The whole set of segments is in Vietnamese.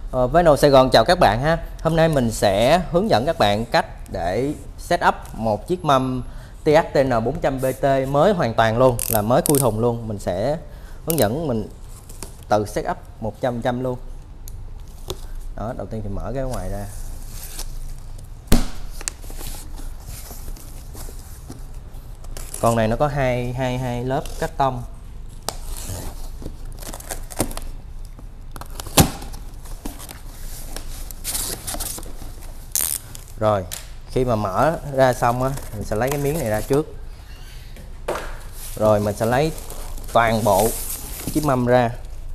Vinyl Sài Gòn chào các bạn ha. Hôm nay mình sẽ hướng dẫn các bạn cách để set up một chiếc mâm THTN 400BT mới hoàn toàn luôn, là mới khui thùng luôn. Mình sẽ hướng dẫn mình từ set up 100% luôn. Đó, đầu tiên thì mở cái ngoài ra. Con này nó có hai lớp cắt tông. Rồi, khi mà mở ra xong á, mình sẽ lấy cái miếng này ra trước. Rồi mình sẽ lấy toàn bộ chiếc mâm ra.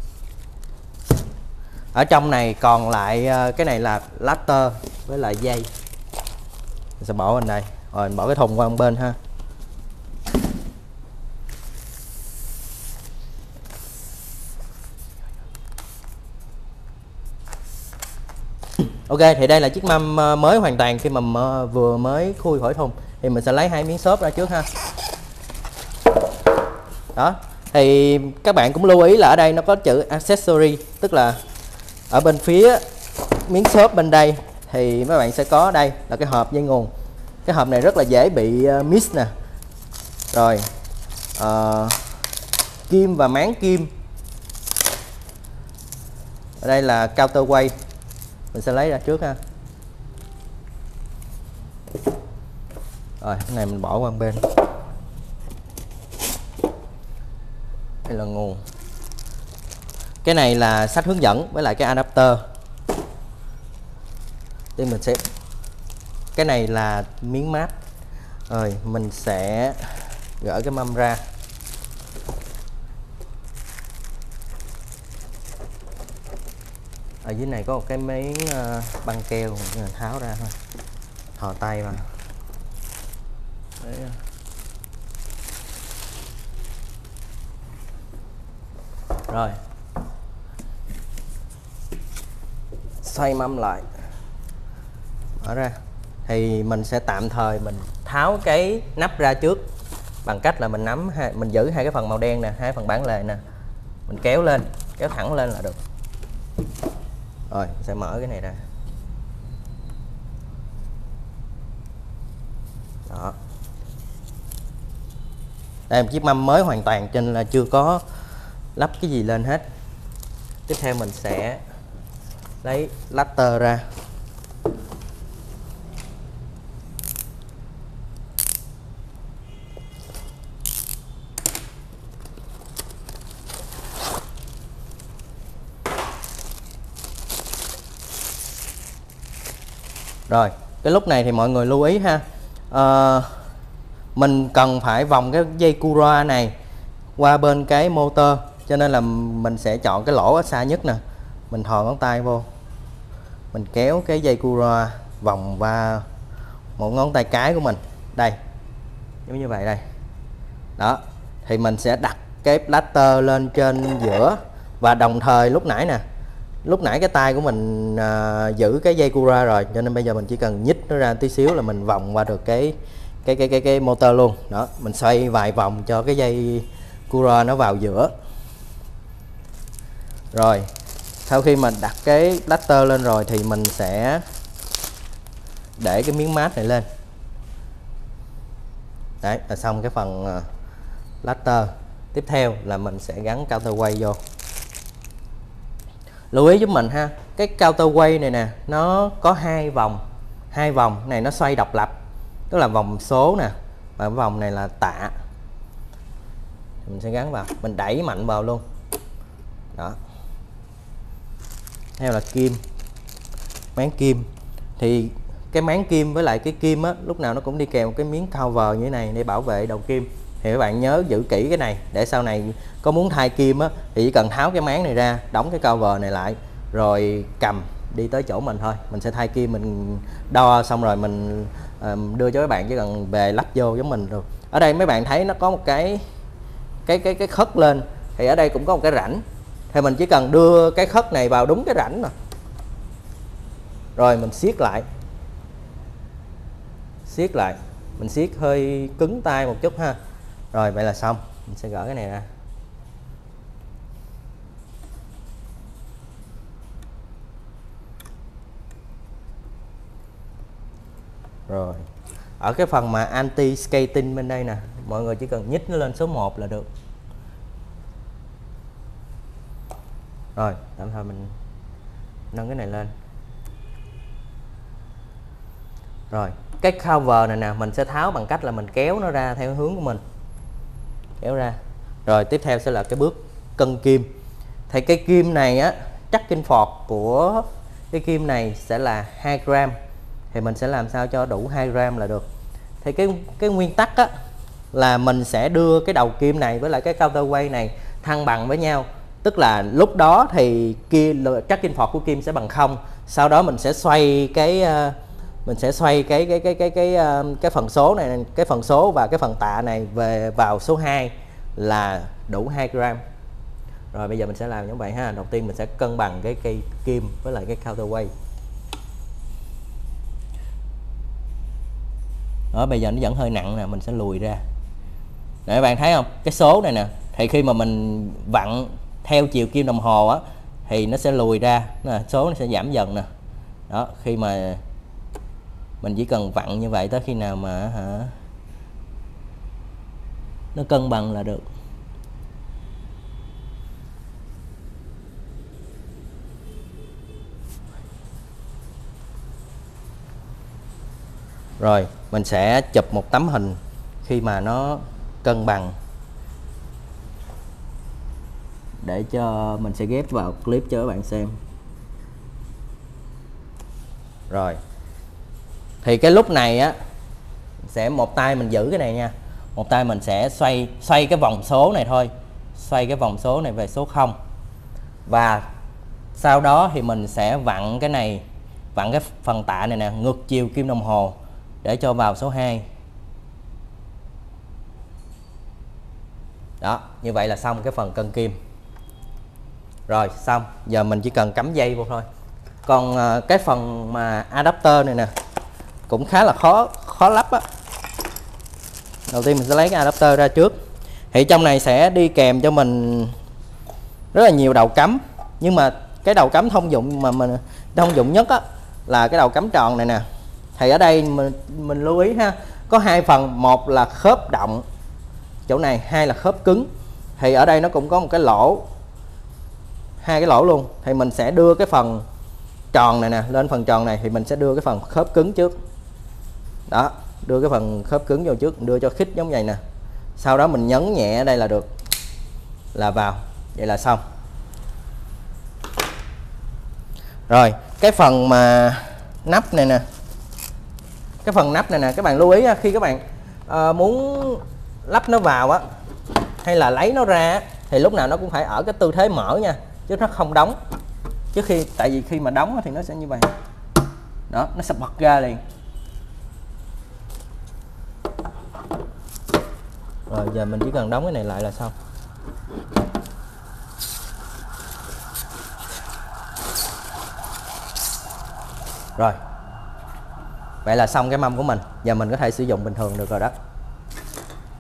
Ở trong này còn lại cái này là lacter với lại dây. Mình sẽ bỏ bên đây. Rồi mình bỏ cái thùng qua một bên ha. Ok, thì đây là chiếc mâm mới hoàn toàn khi mà vừa mới khui khỏi thùng. Thì mình sẽ lấy hai miếng xốp ra trước ha. Đó, thì các bạn cũng lưu ý là ở đây nó có chữ accessory, tức là ở bên phía miếng xốp bên đây thì các bạn sẽ có đây là cái hộp dây nguồn. Cái hộp này rất là dễ bị miss nè. Rồi kim và máng kim. Ở đây là counterweight, mình sẽ lấy ra trước ha. Rồi cái này mình bỏ qua một bên. Đây là nguồn. Cái này là sách hướng dẫn với lại cái adapter. Thì mình sẽ, cái này là miếng mát. Rồi mình sẽ gỡ cái mâm ra. Ở dưới này có một cái miếng băng keo, mình tháo ra thôi, thò tay vào. Đấy. Rồi xoay mâm lại, mở ra. Thì mình sẽ tạm thời mình tháo cái nắp ra trước bằng cách là mình mình giữ hai cái phần màu đen nè, hai phần bản lề nè, mình kéo lên, kéo thẳng lên là được. Rồi mình sẽ mở cái này ra. Đó, đây là một chiếc mâm mới hoàn toàn cho nên là chưa có lắp cái gì lên hết. Tiếp theo mình sẽ lấy lacter ra. Rồi cái lúc này thì mọi người lưu ý ha, mình cần phải vòng cái dây Cura này qua bên cái motor, cho nên là mình sẽ chọn cái lỗ ở xa nhất nè. Mình thò ngón tay vô, mình kéo cái dây Cura vòng qua một ngón tay cái của mình đây, giống như vậy đây. Đó, thì mình sẽ đặt cái blaster lên trên giữa, và đồng thời lúc nãy nè, lúc nãy cái tay của mình giữ cái dây Cura rồi, cho nên bây giờ mình chỉ cần nhích nó ra tí xíu là mình vòng qua được cái motor luôn. Đó, mình xoay vài vòng cho cái dây Cura nó vào giữa. Rồi sau khi mình đặt cái blaster lên rồi thì mình sẽ để cái miếng mát này lên. Đấy là xong cái phần blaster. Tiếp theo là mình sẽ gắn counterweight vô. Lưu ý giúp mình ha, cái counterweight này nè, nó có hai vòng này nó xoay độc lập, tức là vòng số nè, và vòng này là tạ. Mình sẽ gắn vào, mình đẩy mạnh vào luôn. Đó, theo là kim, máng kim. Thì cái máng kim với lại cái kim á, lúc nào nó cũng đi kèm một cái miếng cover như thế này để bảo vệ đầu kim. Thì các bạn nhớ giữ kỹ cái này, để sau này có muốn thay kim á thì chỉ cần tháo cái máng này ra, đóng cái cover này lại, rồi cầm đi tới chỗ mình thôi. Mình sẽ thay kim, mình đo xong rồi mình đưa cho các bạn, chỉ cần về lắp vô giống mình rồi. Ở đây mấy bạn thấy nó có một cái khất lên, thì ở đây cũng có một cái rãnh, thì mình chỉ cần đưa cái khất này vào đúng cái rãnh nè, rồi mình siết lại, mình siết hơi cứng tay một chút ha. Rồi vậy là xong. Mình sẽ gỡ cái này ra. Rồi ở cái phần mà anti skating bên đây nè, mọi người chỉ cần nhích nó lên số 1 là được. Rồi tạm thời mình nâng cái này lên. Rồi cái cover này nè mình sẽ tháo bằng cách là mình kéo nó ra theo hướng của mình, kéo ra. Rồi tiếp theo sẽ là cái bước cân kim. Thì cái kim này á, tracking force của cái kim này sẽ là 2 gram, thì mình sẽ làm sao cho đủ 2 gram là được. Thì cái nguyên tắc á là mình sẽ đưa cái đầu kim này với lại cái counterweight này thăng bằng với nhau, tức là lúc đó thì tracking force của kim sẽ bằng 0. Sau đó mình sẽ xoay cái cái phần số này, cái phần số và cái phần tạ này về vào số 2 là đủ 2 gram. Rồi bây giờ mình sẽ làm như vậy ha. Đầu tiên mình sẽ cân bằng cái cây kim với lại cái counterweight. Đó, bây giờ nó vẫn hơi nặng nè, mình sẽ lùi ra. Để các bạn thấy không? Cái số này nè, thì khi mà mình vặn theo chiều kim đồng hồ á thì nó sẽ lùi ra, số nó sẽ giảm dần nè. Đó, khi mà mình chỉ cần vặn như vậy tới khi nào mà nó cân bằng là được. Rồi mình sẽ chụp một tấm hình khi mà nó cân bằng để cho mình sẽ ghép vào clip cho các bạn xem. Rồi thì cái lúc này á sẽ một tay mình giữ cái này nha, một tay mình sẽ xoay cái vòng số này thôi, xoay cái vòng số này về số 0, và sau đó thì mình sẽ vặn cái này, vặn cái phần tạ này nè ngược chiều kim đồng hồ để cho vào số 2. Đó, như vậy là xong cái phần cân kim. Rồi xong, giờ mình chỉ cần cắm dây vô thôi. Còn cái phần mà adapter này nè cũng khá là khó lắp á. Đầu tiên mình sẽ lấy cái adapter ra trước. Thì trong này sẽ đi kèm cho mình rất là nhiều đầu cắm, nhưng mà cái đầu cắm thông dụng mà mình thông dụng nhất á là cái đầu cắm tròn này nè. Thì ở đây mình lưu ý ha, có 2 phần, một là khớp động chỗ này, 2 là khớp cứng. Thì ở đây nó cũng có một cái lỗ, 2 cái lỗ luôn. Thì mình sẽ đưa cái phần tròn này nè lên phần tròn này, thì mình sẽ đưa cái phần khớp cứng trước. Đó, đưa cái phần khớp cứng vô trước, đưa cho khít giống vậy nè. Sau đó mình nhấn nhẹ ở đây là được, là vào. Vậy là xong. Rồi cái phần mà nắp này nè, cái phần nắp này nè, các bạn lưu ý khi các bạn muốn lắp nó vào á hay là lấy nó ra thì lúc nào nó cũng phải ở cái tư thế mở nha, chứ nó không đóng. Tại vì khi mà đóng thì nó sẽ như vậy. Đó, nó sẽ bật ra liền. Rồi giờ mình chỉ cần đóng cái này lại là xong. Rồi vậy là xong cái mâm của mình. Giờ mình có thể sử dụng bình thường được rồi đó.